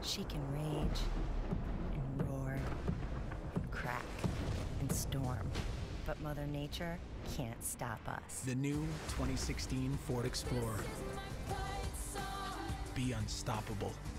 She can rage and roar and crack and storm, but Mother Nature can't stop us. The new 2016 Ford Explorer. Be unstoppable.